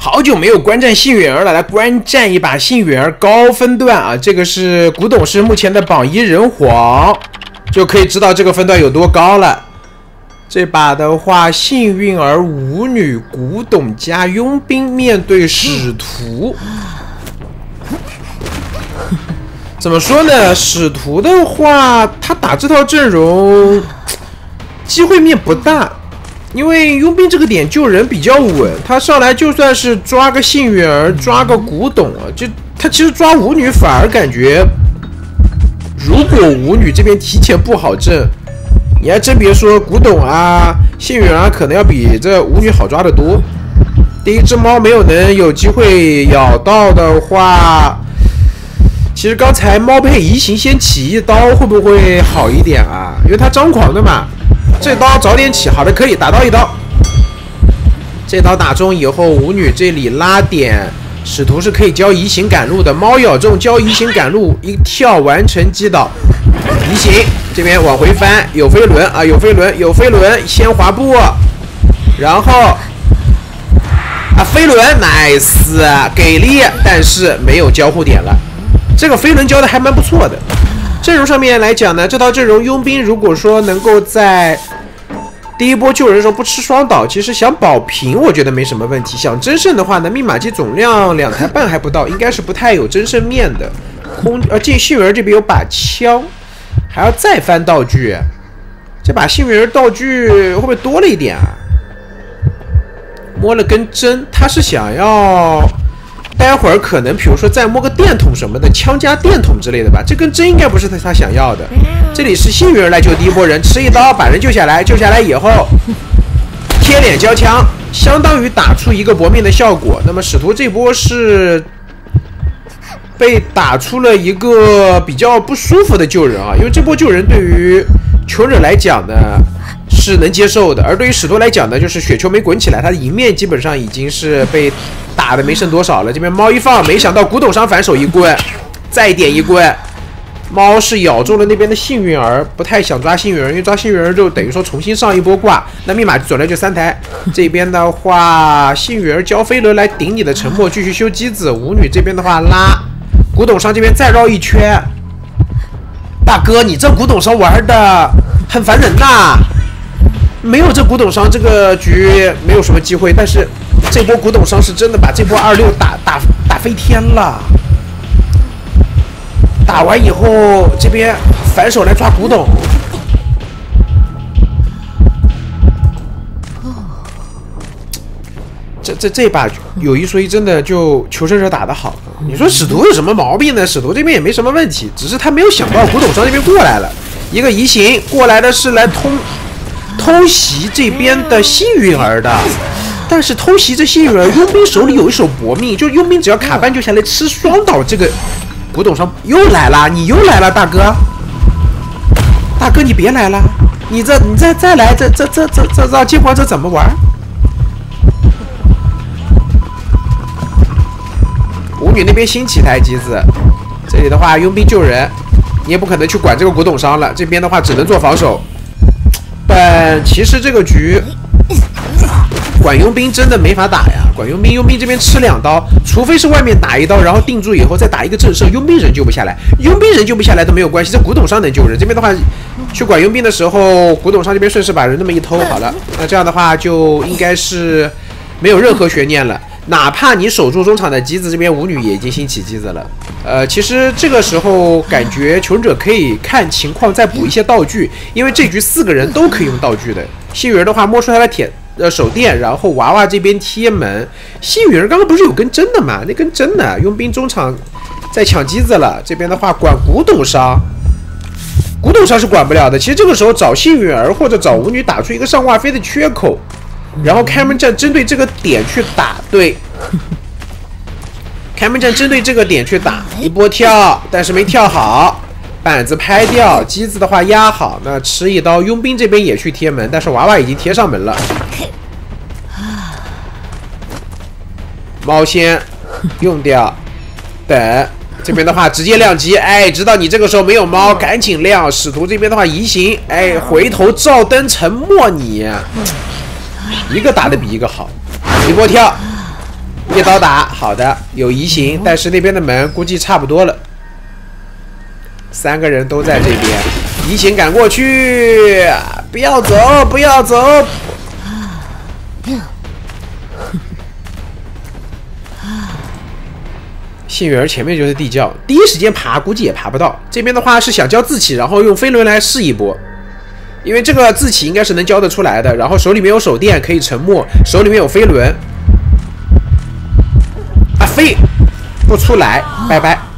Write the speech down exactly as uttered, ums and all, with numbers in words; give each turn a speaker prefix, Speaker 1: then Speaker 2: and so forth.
Speaker 1: 好久没有观战幸运儿了，来观战一把幸运儿高分段啊！这个是古董师目前的榜一人皇，就可以知道这个分段有多高了。这把的话，幸运儿舞女、古董加佣兵面对使徒，怎么说呢？使徒的话，他打这套阵容机会面不大。 因为佣兵这个点救人比较稳，他上来就算是抓个幸运儿、抓个古董啊，就他其实抓舞女反而感觉，如果舞女这边提前布好阵，你还真别说，古董啊、幸运啊，可能要比这舞女好抓得多。第一只猫没有能有机会咬到的话，其实刚才猫配移形先起一刀会不会好一点啊？因为他张狂的嘛。 这刀早点起，好的，可以打到一刀。这刀打中以后，舞女这里拉点，使徒是可以交移形赶路的。猫咬中交移形赶路，一跳完成击倒。移形这边往回翻，有飞轮啊，有飞轮，有飞轮，先滑步，然后啊飞轮 ，nice， 给力，但是没有交互点了。这个飞轮交的还蛮不错的。 阵容上面来讲呢，这套阵容佣兵如果说能够在第一波救人的时候不吃双倒，其实想保平我觉得没什么问题。想争胜的话呢，密码机总量两台半还不到，应该是不太有争胜面的。空呃，这幸运儿这边有把枪，还要再翻道具，这把幸运儿道具会不会多了一点啊？摸了根针，他是想要。 待会儿可能，比如说再摸个电筒什么的，枪加电筒之类的吧。这根针应该不是他他想要的。这里是幸运儿来救第一波人，吃一刀把人救下来，救下来以后贴脸交枪，相当于打出一个搏命的效果。那么使徒这波是被打出了一个比较不舒服的救人啊，因为这波救人对于求者来讲呢是能接受的，而对于使徒来讲呢，就是雪球没滚起来，他的赢面基本上已经是被。 打的没剩多少了，这边猫一放，没想到古董商反手一棍，再点一棍，猫是咬中了那边的幸运儿，不太想抓幸运儿，因为抓幸运儿就等于说重新上一波挂。那密码总量就三台，这边的话，幸运儿交飞轮来顶你的沉默，继续修机子。舞女这边的话拉，古董商这边再绕一圈。大哥，你这古董商玩的很烦人呐，没有这古董商这个局没有什么机会，但是。 这波古董商是真的把这波二六打打打飞天了，打完以后这边反手来抓古董，这这这把有一说一，真的就求生者打得好。你说使徒有什么毛病呢？使徒这边也没什么问题，只是他没有想到古董商这边过来了，一个移形过来的是来偷偷袭这边的幸运儿的。 但是偷袭这幸运儿，佣兵手里有一手搏命，就佣兵只要卡半就下来吃双倒，这个古董商又来了，你又来了，大哥，大哥你别来了，你这你再再来，这这这这这让监管者怎么玩？舞女那边新起台机子，这里的话佣兵救人，你也不可能去管这个古董商了，这边的话只能做防守。但其实这个局。 管佣兵真的没法打呀！管佣兵，佣兵这边吃两刀，除非是外面打一刀，然后定住以后再打一个震慑，佣兵人救不下来，佣兵人救不下来都没有关系，这古董商能救人。这边的话，去管佣兵的时候，古董商这边顺势把人那么一偷，好了，那这样的话就应该是没有任何悬念了。哪怕你守住中场的机子，这边舞女也已经新起机子了。呃，其实这个时候感觉求生者可以看情况再补一些道具，因为这局四个人都可以用道具的。幸运儿的话摸出他的铁。 呃，手电，然后娃娃这边贴门。幸运儿刚刚不是有根针的嘛？那根针呢？佣兵中场在抢机子了。这边的话管古董商，古董商是管不了的。其实这个时候找幸运儿或者找舞女打出一个上挂飞的缺口，然后开门战针对这个点去打。对，开门战针对这个点去打，一波跳，但是没跳好。 板子拍掉，机子的话压好，那吃一刀。佣兵这边也去贴门，但是娃娃已经贴上门了。猫先用掉，等这边的话直接亮机，哎，知道你这个时候没有猫，赶紧亮。使徒这边的话移形，哎，回头照灯沉默你，一个打的比一个好，一波跳。 一刀打，好的，有移形，但是那边的门估计差不多了。三个人都在这边，移形赶过去，不要走，不要走。幸运儿前面就是地窖，第一时间爬估计也爬不到。这边的话是想交自起，然后用飞轮来试一波，因为这个自起应该是能交得出来的。然后手里面有手电可以沉默，手里面有飞轮。啊，飞不出来，拜拜。